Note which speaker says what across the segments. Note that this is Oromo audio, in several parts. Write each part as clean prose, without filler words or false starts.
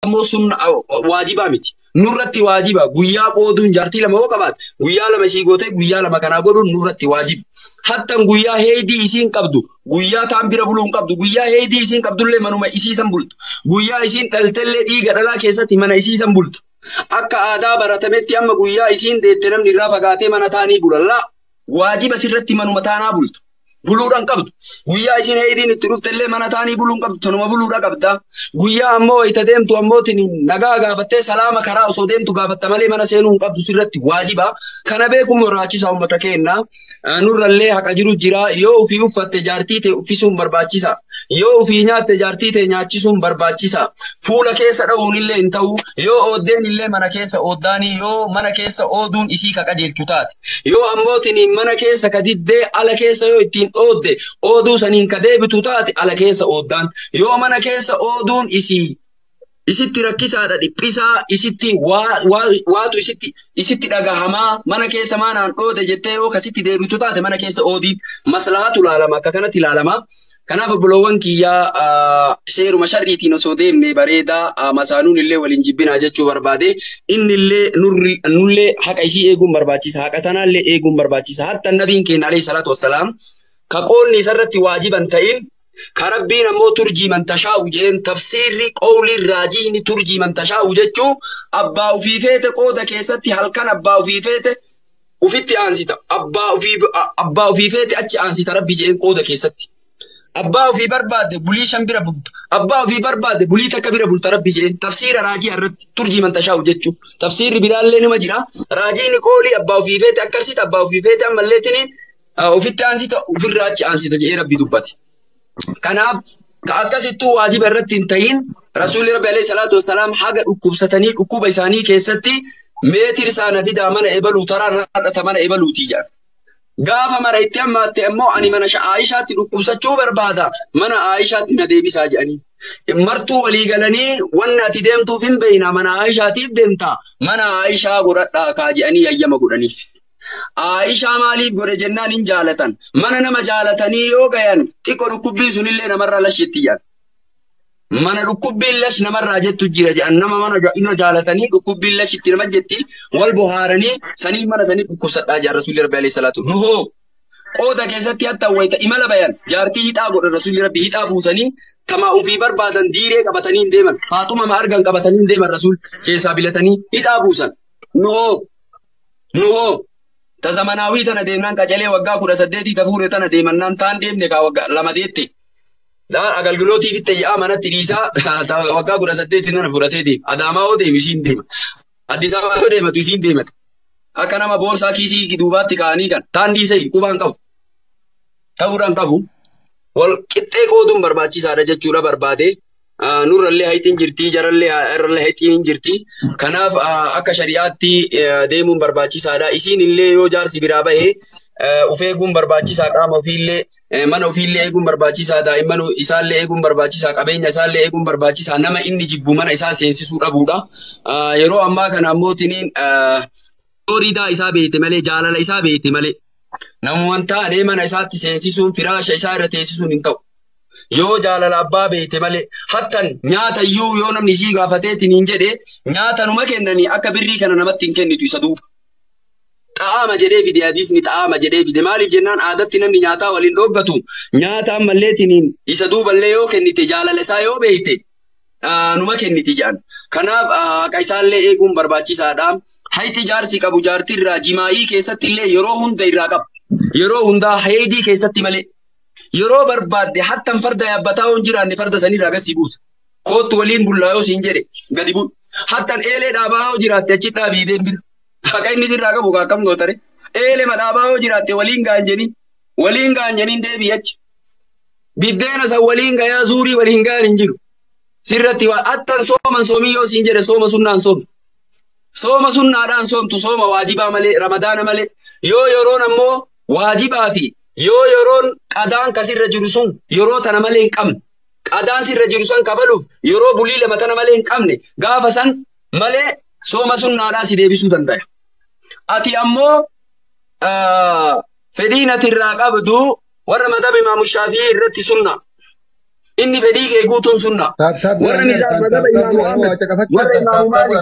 Speaker 1: ammoo sunna waajibaa miti. Nurratti waajiba guyyaa qooduun jaartii lama hoo qabaat guyyaa lama isii gootee guyyaa lama kanaa godhuun nurratti waajiba. Hattan guyyaa heedii isiin qabdu guyyaa taan bira buluun qabdu guyyaa heedii isiin qabdullee manuma isiisan bultu. Guyyaa isiin dhaltellee dhiiga dhalaa keessatti mana isiisan bultu. Akka aadaa baratametti amma guyyaa isiin deette namni irraa fagaatee mana taanii bulallaa waajiba sirratti manuma taanaa bultu. Buluudhaan qabdu. Guyyaa isiin heediin itti dhuftellee mana taanii buluun qabdu. Tanuma buluudha qabda. Guyyaa ammoo itti deemtu ammootiin nagaa gaafattee salaama karaa osoo deemtu gaafatta malee mana seenuu hin qabdu sirratti waajiba. Kana beekuun barbaachisaa uummata keenya. Nurrallee haqa jiru jira. Yoo ofii uffatte jaartii ta'e uffisuun barbaachisa. Yoo ofii nyaatte jaartii ta'e nyaachisuun barbaachisa. Fuula keessa dha'uun illee hin ta'u. Yoo ooddeen illee mana keessa ooddaanii yoo mana keessa ooduun isii qajeelchu taate. Yoo ammootiin mana keessa kadiddee ala keessa yoo ittiin oodde ooduu saniin ka deebitu taate ala keessa ooddaan. Yoo mana keessa ooduun isitti rakkisaadha dhiphisaa isitti waatu isitti dhagahamaa mana keessa maanaan oode jettee yoo kasitti deebitu taate mana keessa oodii maslahatu ilaalama akka kanatti ilaalama. Kanaaf obboloowwan kiyyaa seeruma sharriitiin osoo deemne bareedaa masaanuun illee waliin jibbinaa jechuu barbaade inni illee nullee haqa isii eeguun barbaachisa haqa tanaallee eeguun barbaachisa hatta nabiin keenya alayhi salaatu wassalaam ka qoonni isarratti waajiban ta'in ka rabbiin ammoo turjii man tashaa'u jeen tafsiirri qawlii raajiini turjii man tashaa'u jechuu abbaa ofii feete qooda keessatti halkan abbaa ofii feete ufitti aansita abbaa ofii feete achi aansita rabbi jeen qooda keessatti. Abbaa ofii barbaade bulii shan bira bulta. Abbaa ofii barbaade bulii takka bira bulta rabbi jedheen tafsiira raajii irratti turjii man tashaa'u jechuun tafsiirri biraallee nima jira. Raajiin qoolii abbaa ofii feete akkasita abbaa ofii feete ammalleetiin ofitti aansita ofirraa achi aansita jedhee rabbi dubbate. Kanaaf akkasittuu waajiba irratti hin ta'in rasuulli rabbi alayhi salaatu wassalaam haga dhukkubsatanii dhukkuba isaanii keessatti meetir isaana fidaa mana ebaluu taraa radhata mana ebaluutii jedhan. Gaafa mara itti ammaatte ammoo ani mana Aayishaatti dhukkubsachuu barbaada mana Aayishaatti na deebisaa jedhanii. Martuu walii galanii wanni ati deemtuuf hin beeyna mana Aayishaatiif deemta mana Aayishaa godhadhaa kaa jedhanii hayyama godhaniif. Aayishaa maaliif godhe jennaan hin jaalatan mana nama jaalatanii yoo gayan xiqqoo dhukkubbiin sunillee namarraa lashetti jedhan. Mana dhukkubbiin lash namarraa jettu jira jedhan nama mana ina jaalatanii dhukkubbiin lashitti nama jetti wal bohaaranii sanii mana sanii dhukkubsadhaa jedhan rasuulli rabbi alayhi salaatu. Nuhoo qooda keessatti hatta wayita imala bayan jaartii hixaa godhan rasuulli rabbi hixaa buusanii tamaa ofii barbaadan diiree qabatanii hin deeman faatuma ma argan qabatanii hin deeman rasuul keessaa bilatanii hixaa buusan. Nuhoo ta zamanaawii tana deemnaan qacalee waggaa 18 tafuure tana deemannaan taan deemne kaa waggaa lama deette. Agalgilootii fitte yaa manatti dhiisaa waggaa 18 nana fudhatee deema. Adaamaa hoo deemu isiin deema. Addis Ababaa hoo deematu isiin deemata. Akka nama boorsaa kiisii duubaatti kaa'anii kan taan dhiisee qubaan qabu. Ta'uudhaan qabu. Wal qixxee qooduun barbaachisaadha jechuudha barbaade. Nurrallee hayitiin jirti jarallee irrallee hayitiin hin jirti. Kanaaf akka shari'aatti deemuun barbaachisaadha. Isiin illee yoo jaarsi biraa bahee of eeguun barbaachisaa qaama ofiillee. Mana ofiillee eeguun barbaachisaa daa'imman isaallee eeguun barbaachisaa qabeenya isaallee eeguun barbaachisaa nama inni jibbu mana isaa seensisuu dhabuudha. Yeroo ammaa kana ammootiin horiidaa isaa beekte malee jaalala isaa beekte malee namoonni taa'anii mana isaatti seensisuun firaasha isaa irra teessisuun hin ta'u. Yoo jaalala abbaa beekte malee hattan nyaata iyyuu yoo namni isii gaafateetiin hin jedhee nyaata numa kennanii akka birrii kana namatti hin kennitu isa duuba. Xaa'ama jedhee fide hadiisni xaa'ama jedhee fide maaliif jennaan aadatti namni nyaataa waliin dhooggatu nyaata ammalleetiin isa duuballee yoo kennite jaalala isaa yoo beekte numa kenniti jedhan. Kanaaf haqa isaallee eeguun barbaachisaadha. Hayti jaarsi qabu jaartirraa jimaa'ii keessatti illee yeroo hunda irraa qaba. Yeroo hundaa heedii keessatti malee. Yeroo barbaadde hattan farda yaabbataa yoo hin jiraanne farda sanirraa gadi buusa. Kootu waliin bullaa yoo siin jedhe gadi bu'u. Hattan eelee dhaabaa yoo jiraatte achi dhaabii deembira. Haqa inni sirraa qabu akkam gootare. Eelee madhaabaa yoo jiraatte waliin gaanjaniin deebii achi. Biddeena san waliin gayaa zuurii waliin gaan hin jiru. Sirratti attan sooman soomii yoo siin jedhe sooma sunnaan soomtu. Sooma sunnaadhaan soomtu sooma waajibaa malee ramadaana malee. Yoo yeroon ammoo waajibaa fi yoo yeroon qadaan kasirra jiru sun yeroo tana malee hin qabne. Qadaan sirra jiru san kafaluuf yeroo bulii lama tana malee hin qabne gaafa san malee sooma sunnaadhaan si deebisuu danda'a. Ati ammoo fedhiin ati irraa qabdu warra madhaba Imaamu Shaafii irratti sunna. Inni fedhii kee guutuun sunna. Warra mazhaba Imaamu Ahmad, warra Imaamu Maalik,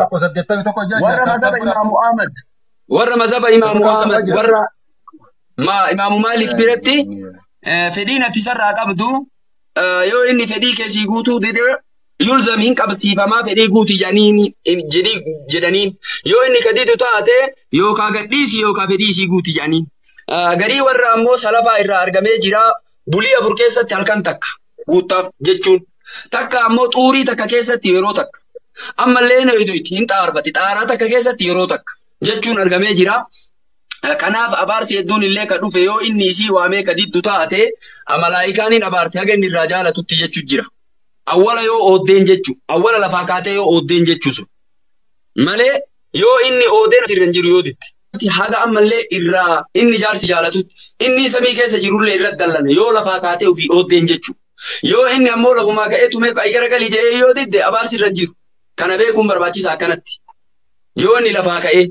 Speaker 1: warra mazhaba Imaamu Ahmad, warra Imaamu Maalik biratti fedhiin ati sarraa qabdu yoo inni fedhii keessii guutuu dide yulzam hin qabsiifamaa fedhii guuti jedhaniin yoo inni kadidu taate yookaan gadhiisi yookaan fedhii isii guuti jedhaniin. Garii warra ammoo salafaa irraa argamee jira bulii 4 keessatti halkan takka guuttaaf jechuun takka ammoo xuurii takka keessatti yeroo takka ammallee hin xaarfati xaaraa takka keessatti yeroo takka jechuun argamee jira. Kanaaf abaarsi hedduun illee ka dhufe yoo inni isii waamee kadiddu taate malaayikaan hin abaarte haga inni irraa jaalatutti jechuu jira. Awwala yoo ooddeen jechuu awwala lafaa kaatee yoo ooddeen jechuu sun malee yoo inni ooddeen asirra hin jiru yoo ditte. Haga ammallee irraa inni jaarsi jaalatutti inni samii keessa jirullee irratti dallane yoo lafaa kaatee ofii ooddeen jechuu. Yoo inni ammoo lafumaa ka'ee tumee garagalii jedhee yoo didde abaarsi irra hin jiru. Kana beekuun barbaachisa akkanatti. Yoo inni lafaa ka'ee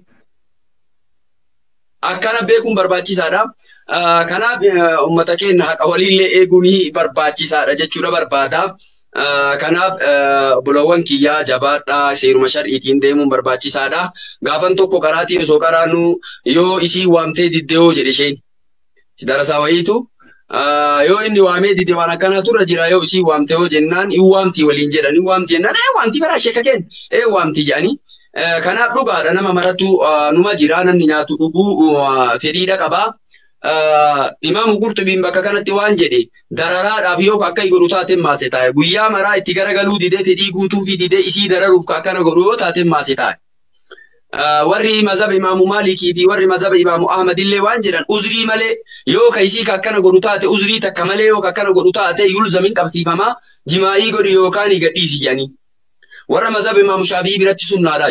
Speaker 1: akkana beekuun barbaachisaadha. Kanaaf uummata keenya haqa waliillee eeguun barbaachisaadha jechuudha barbaada. Kanaaf bulawwan kiyyaa jabaadhaa seeruma shar'iitiin deemuun barbaachisaadha. Gaafan tokko karaatiin osoo karaanu yoo isii waamtee didde yoo jedhe isheen darasaa wayiitu yoo inni waamee didde waan akkanaa turre jira yoo isii waamte yoo jennaan hin waamtii waliin jedhan hin waamtii jennaan waamtii bara ishee kakeen waamtii jedhanii. Kanaaf dhugaadha nama maratu numa jira namni nyaatu dhuguu fedhiidha qaba. Imaamu Qurxubiin bakka kanatti waan jedhe dararaadhaaf yoo akka godhu taateen maase taa'e guyyaa maraa itti garagaluu didee fedhii guutuu fi didee isii dararuuf akkana godhu yoo taateen maase taa'e. Warri mazhaba Imaamu Maalikii fi warri mazhaba Imaamu Ahmad illee waan jedhan uzrii malee yoo ka isii akkana godhu taate uzrii takka malee yoo akkana godhu taate yulzamin qabsiifamaa jimaa'ii godhi yookaan gadhiisi jedhanii. Warra mazhaba Imaamu Shaafii biratti sunnaadha.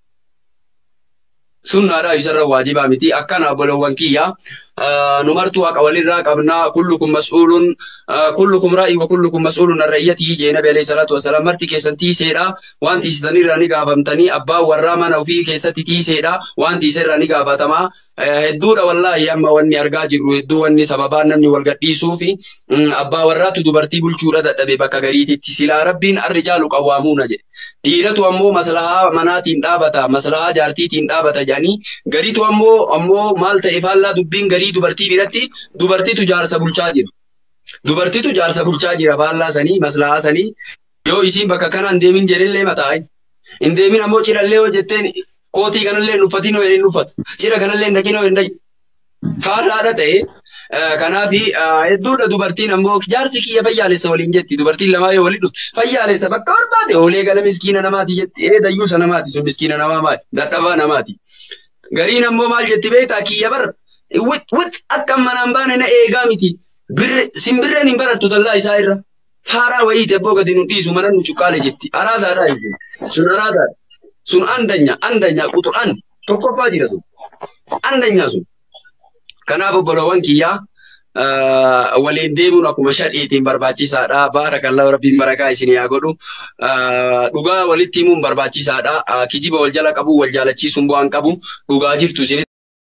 Speaker 1: Sunnaadha isarra waajibaa miti akkana bolowwan kiyya. Numartuu haqa walirraa qabnaa kullukum mas'uulun kullukum raa'ii wa kullukum mas'uulun ar-ra'iyyatihi jee Nabi alayhi salaatu wasalaam marti keessan tiiseedha waan tiisisanirraa ni gaafamtanii abbaan warraa mana ofii keessatti tiiseedha waan tiiserraa ni gaafatamaa hedduudha wallaahi amma wanni argaa jirru hedduu wanni sababaan namni wal gadhiisuu fi abbaa warraatu dubartii bulchuudha dadhabe bakka gariititti silaa rabbiin arrijaalu qawwaamuuna jedhe. Dhiiratu ammoo maslahaa manaatiin dhaabata maslahaa jaartiitiin dhaabata jedhanii gariitu ammoo maal ta'e faallaa dubbiin garii dubartii biratti dubartiitu jaarsa bulchaa jira. Dubartiitu jaarsa bulchaa jira faallaa sanii maslahaa sanii yoo isiin bakka kana hin deemin jedhellee mataa hin deemin ammoo cirallee yoo jetteen kootii kanallee hin uffatin yoo hin uffatu cira kanallee hin dhaqin yoo hin dhaqin faallaadha ta'e. Kanaaf hedduudha dubartiin ammoo jaarsi kiyya fayyaalessa waliin jetti dubartiin lamaa yoo waliin dhufte fayyaalessa bakka barbaade oolee gala miskiina namaati jetti dayyuusa namaati sun miskiina namaa maali dadhabaa namaati. Gariin ammoo maal jetti beektaa kiyya bar wit akka manaan baane na eegaa miti simbirreen hin barattu dallaa isaa irra faaraa wayii tebboo gadi nu dhiisu mana nu cuqqaale jetti araadaadha sun araadaadha sun andanya quxu'an tokkoffaa jira sun andanyaa sun. Kanaaf obbolowwan kiyyaa waliin deemuun akkuma shar'iitiin barbaachisaadha. Baarakallahu rabbiin barakaa isinii haa godhu. Dhugaa walitti himuun barbaachisaadha. Kijiba wal jala qabu wal jaalachiisuun bu'aan qabu. Dhugaa jirtu isin.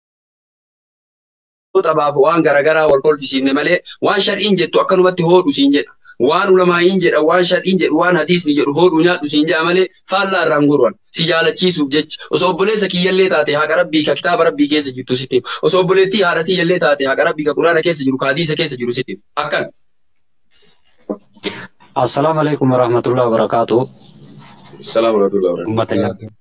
Speaker 1: Taphaaf waan garaagaraa wal kolfisiifne malee waan shar'iin jettu akkanumatti hoodhu siin jedha. Waan ulamaa'iin jedha waan shar'iin jedhu waan hadiisni jedhu hoodhu nyaadhu siin jedha malee faallaa irraan goruun si jaalachiisuuf jecha osoo obboleessa kiyyallee taate haqa rabbii ka kitaaba rabbii keessa jirtu sitti osoo obboleettii haadha tiyyallee taate haqa rabbii ka quraana keessa jiru ka hadiisa keessa jiru sitti akkan.
Speaker 2: Assalamu alaikum warahmatullahi wabarakatuh.
Speaker 1: Assalamu alaikum warahmatullahi wabarakatuh.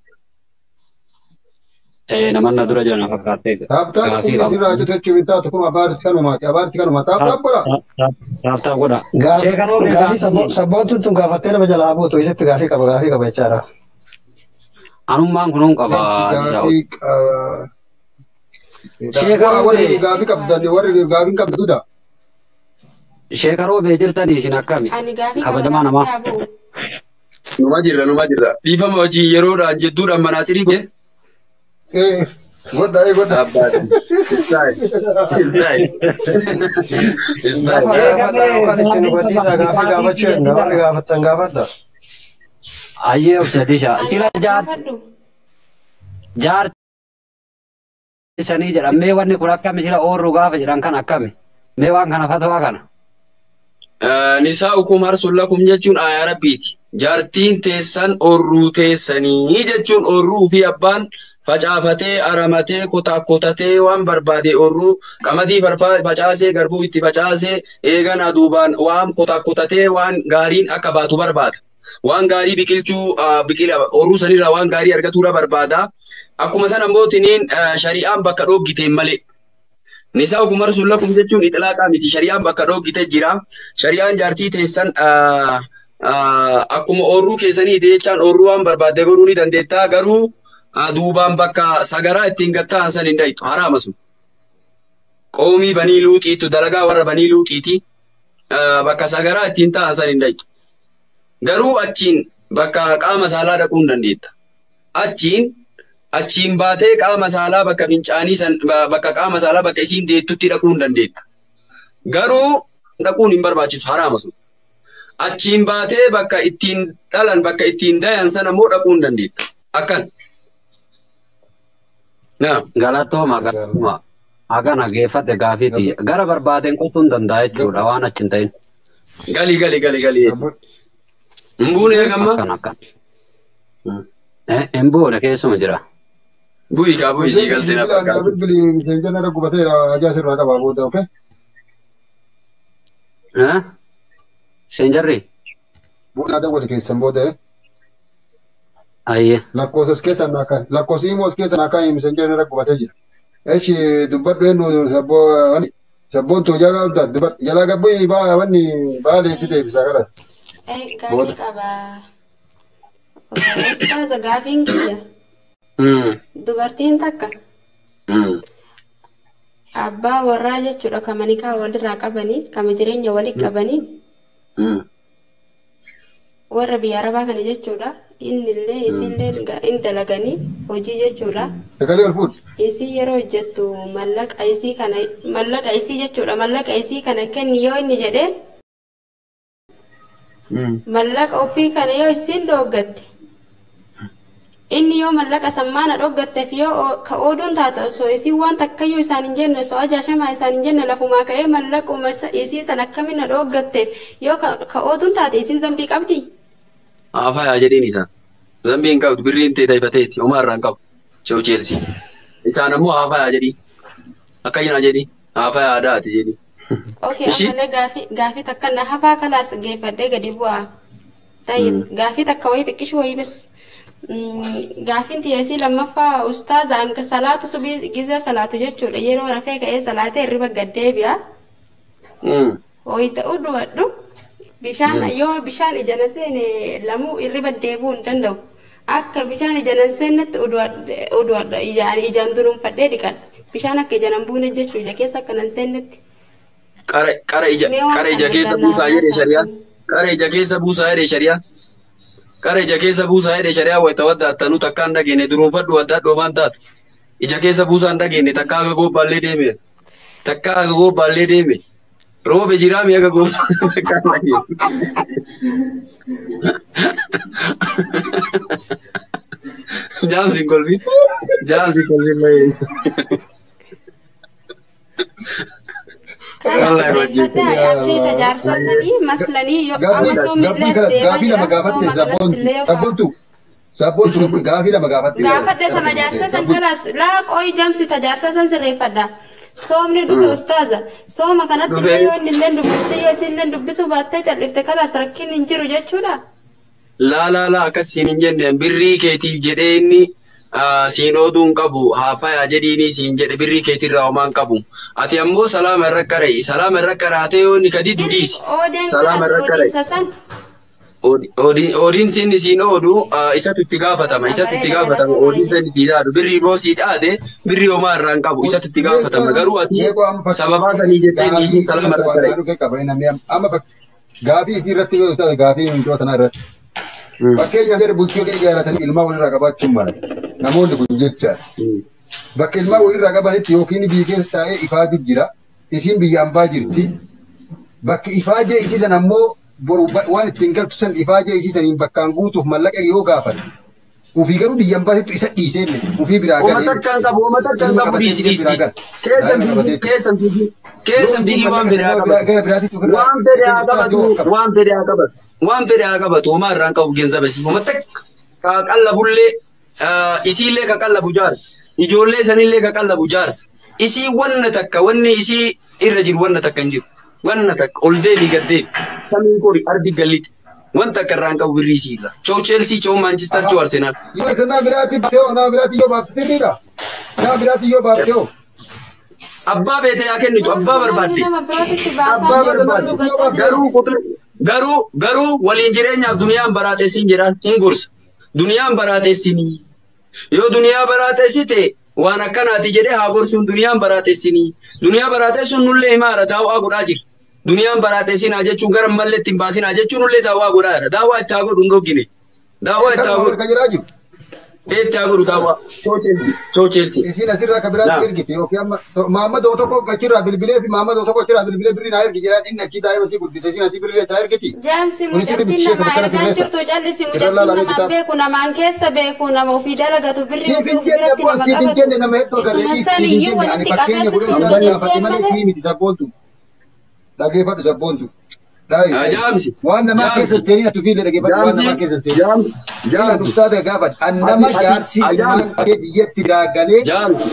Speaker 2: Namanna dura jiran fakkaatee
Speaker 3: gaafii sabboontuun tun gaafattee nama jalaa buutu isitti gaafii qaba jechaadha.
Speaker 2: Anummaan kunuun qaba.
Speaker 3: Warri gaafii qabdan warri gaafii qabdudha.
Speaker 2: Sheekaroo bee jirtanii isin akkami? Kabajamaa namaa.
Speaker 1: Numa jirra. Dhiifama hojii yeroodhaan jedduudhaan manaasirii godhe.
Speaker 3: Godda. Kan ittiin hubanniisa gaafii gaafachuu jenna warri gaafattan gaafadha.
Speaker 2: Ayyee obsadisha. Sila jaartii sanii jedhan mee wanni kun akkami sila oorru gaafa jedhan kan akkami? Mee waan kana fatawaa kana?
Speaker 1: Nisaa'ukum harsun lakum jechuun aayaa rabbiiti. Jaartiin teessan orruu teessanii jechuun orruu fi abbaan facaafatee aramatee kotatee waan barbaade orruu qamadii facaasee garbuu itti facaasee eegan aduubaan waan kotatee waan gaariin akka baatu barbaada. Waan gaarii biqilchuu orruu sanirraa waan gaarii argatuudha barbaada. Akkuma sana immoo tiniin shari'aan bakka dhoogiteen malee. Nisaa'ukum harsun lakum jechuun itlaaqa miti. Shari'aan bakka dhoogite jira. Shari'aan jaartii teessan akkuma orruu keessanii jechaan orruu waan barbaadde godhuu ni dandeetta. Garuu duubaan bakka sagaraa ittiin gattaan san hin dhayitu. Haraama sun. Qoomii banii luuxiitu dalagaa warra banii luuxiiti. Bakka sagaraa ittiin ta'an san hin dhayitu. Garuu achiin bakka qaama saalaa dhaquu hin dandeetta. Achiin baatee qaama saalaa bakka fincaanii san bakka qaama saalaa bakka isiin deettutti dhaquu hin dandeetta. Garuu dhaquun hin barbaachisu haraama sun. Achiin baatee bakka ittiin dhalan bakka ittiin dayan sana immoo dhaquu hin dandeetta. Akkan.
Speaker 2: Galatooma. Hagana geeffadhe gaafiiti. Gara barbaadeen qotuu hin danda'a jechuudha waan achi hin ta'in.
Speaker 1: Gali. Mbuun eegamma?
Speaker 2: Akkan. Mbuun keessuma jira.
Speaker 1: Bu'ii sii galtee na fakkaatu.
Speaker 3: Bilbilii miseenjana irra gubateera ajaa sirraa qabaa booda oke?
Speaker 2: Seenjarri?
Speaker 3: Bu'aa dawwali keessan booda
Speaker 2: Ayye.
Speaker 3: lakkoofsas keessa lakkoofsi immoo keessa naakaa miseenjana irra gubatee jira. Eeshi dubbadhu eenyu sabboon too jalaa gabbii wanni baaleessi deebisa kanas.
Speaker 4: Gaafii qabaa. Ustaaza gaafiin kiyya. Dubartiin takka abbaa warraa jechuudha kama nikaa walirraa qabanii kama jireenya walii qabanii warra biyya arabaa kana jechuudha innillee isinlee in dalaganii hojii jechuudha. Isii yeroo hojjettu mallaqa isii jechuudha mallaqa isii kana kenni yoo inni jedhee mallaqa ofii kana yoo isiin dhooggatte. Inni yoo mallaqa sammaana dhoggatteef yoo ka oduun taata osoo isii waan takkayyuu isaan hin jenne osoo ajaashamaa isaan hin jenne lafumaa ka'ee mallaquma isii san akkamina dhoggatteef yoo ka oduun taate isiin zambii qabdi.
Speaker 1: Afaayaa jedhiin isaan. Zambii hin qabdu birriin ta'e taifateeti homaarraa hin qabu. Chew Chelsea. Isaan ammoo afaayaa jedhi. Akkayyina jedhi. Afaayaa aadaati jedhi.
Speaker 4: Okay, ammallee gaafii takka na hafaa kalaas geeffadhee gadi bu'aa. Tayyib gaafii takka wayii xiqqishuu wayii bes. Gaafin tiyasii lammaffaa ustaaza hanga salaatu subii giza salaatu jechuudha yeroo rafee ka'ee salaatee irriba gaddeebi'a. Wayita udduwadhu bishaan yoo bishaan ijana seene lamuu irriba deebuu hin danda'u. Akka bishaan ijana seenetti udduwadha ijaan dunuunfadhee dhiqadha. Bishaan akka ijanan buune jechuudha ija keessa akka nan seenetti.
Speaker 1: Qara ija keessa buusaa jedhee shari'aan. Qara ija keessa buusaa jedhee shari'aan. Qara ija keessa buusaa jedhee shari'aa wayita wadda attanuu takka hin dhageenne duruunfadhu wadda dhoomaan taatu. Ija keessa buusaa hin dhageenne takka akka goobbaallee deeme. Takka akka goobbaallee deeme. Roobe jiraa mi'a akka goobbaallee takka hin dhageenne. Jaamsi kolfi. Jaamsi kolfi malee.
Speaker 4: Tajaajila sadii maslanii yoo ammasoo miidhas
Speaker 3: Sabboontu gaafii lama gaafatte.
Speaker 4: Gaafadhe tajaajila san kalaas laaqoo ijamsi tajaajila san sirreeffadha. Soomni dhufe ustaaza. Sooma kanatti yoo inni illee dubbisee yoo isin illee dubbisuu baattee cal'ifte kalaas rakkinni hin jiru jechuudha.
Speaker 1: Laa akkasiin hin jenne birrii keetiif jedhee inni siin oduun qabu haafayaa jedhiini siin jedhe birrii keetirraa homaan qabu. Ati ammoo salaama irra qara'e. Salaama irra qaraatee yoo inni gadi duudhiisi. Salaama irra qara'e. Oodiin siin oodu isatu itti gaafatama. Isatu itti gaafatama. Oodiin siin itti dhaadu. Birrii boo sii dhaade birrii homaa irraa hin qabu. Isatu itti gaafatama. Garuu ati sababaa sanii jettee dhiisii salaama irra qara'e.
Speaker 3: Amma gaafii isii irratti gaafii mintoota kana irratti. Fakkeenya jedhe bulchoo ijaaratanii ilmaa walirraa qabaachuun mala. Namoonni kun jechaadha. Bakka ilmaa walirraa qabanitti yookiin biyya keessa taa'ee ifaatu jira. Isiin biyya ambaa jirti. Bakki ifaajee isii san ammoo boru waan ittiin galtu san ifaajee isii saniin bakkaan guutuuf mallaqa yoo gaafatan. Ufii garuu biyyaan baay'eetu isa dhiisee ufii biraa galee.
Speaker 1: Uummata kan qabu dhiisi. Keessan fiigii waan biraa qabatu. Waan biraa qabatu. Homaa irraan qabu geenza basi. Uummata qaqallabullee isiillee qaqallabu jaarsa. Ijoollee sanillee qaqallabu jaarsa. Isii wanni isii irra jiru wanna takka hin jiru. Wanna takka ol deebii gad deebi. Samii kori ardi galliti. Wanta karraan qabu birrii siila. Choo Chelsea, choo Manchester, choo Arsenal.
Speaker 3: Yoo isa naa biraatti yoo baafte sirriidha. Naa biraatti yoo baafte yoo.
Speaker 1: Abbaa beete yaa kennitu, abbaa barbaadde. Abbaa barbaadde. Garuu waliin jireenyaaf duniyaan baraatessin jedhaan hin gorsa. Duniyaan baraatessinii. Yoo duniyaa baraatessite waan akkanaati jedhee haa gorsuun duniyaan baraatessinii. Duniyaa baraatessuun nullee himaara daawwaa godhaa jira. Duniyaan baraatessinaa jechuun gara mallee ittiin baasinaa jechuun nullee daawwaa godhaa jira. Daawwaa itti haa godhu hin dhoggine. Daawwaa itti haa godhu. Itti haa godhu daawwaa. Choo Chelsea.
Speaker 3: Isin asirraa akka biraatti ergite yookiin amma Maammadoo tokko achirraa bilbilee fi Maammadoo tokko achirraa bilbilee birrii naa ergi jedhaa inni achi daa'ima si guddise isin asii birrii isaa ergiti.
Speaker 4: Jaamsi mucattiin namaa ergaan jirtu callisi mucattiin namaa beeku namaan keessa beeku nama ofii dalagatu birrii ofii biratti nama qabatu.
Speaker 3: Siifin jenne nama hedduu agarree siifin jenne ani fakkeenya godhee gaafate malee sii miti sabboontu. Dhageeffadhu sabboontu.
Speaker 1: Jaamsi.
Speaker 3: Waan namaa keessa seenii atu fiile dhageeffadhu waan namaa keessa seenii. Jaamsi. Ustaata gaafate annama jaarsi maakee biyyatti daagalee.
Speaker 1: Jaamsi.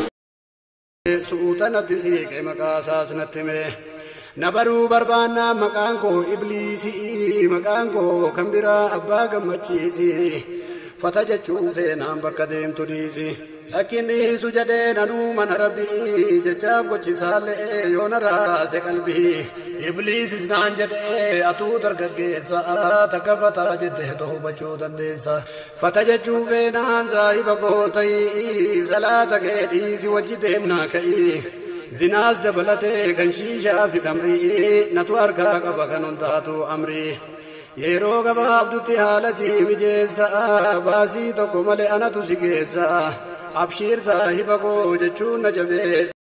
Speaker 5: Suutanatti siiqee maqaa isaas natti hime. Na baruu barbaannaa maqaan koo ibliisii maqaan koo kan biraa abbaa gammachiisi. Fata jechuun feenaan bakka deemtu dhiisi. Akkinni su jedhee nanuu mana rabbii jechaaf gochisaallee yoo na raase qalbii. Ibliisis naan jedhee atuu dargaggeessa takka fataa jettee hubachuu dandeessa. Fata jechuun feenaan saahiba koo ta'ii salaata kee dhiisi wajji deemnaa ka'ii. Zinaas dabalatee kan shiishaa fi kamrii natu harkaa qaba kan hundaatu amrii. Yeroo gabaabdutti haala si mijeessa baasii tokko malee anatu si geessa. Abshiir saahiba koo jechuun na jabeessa.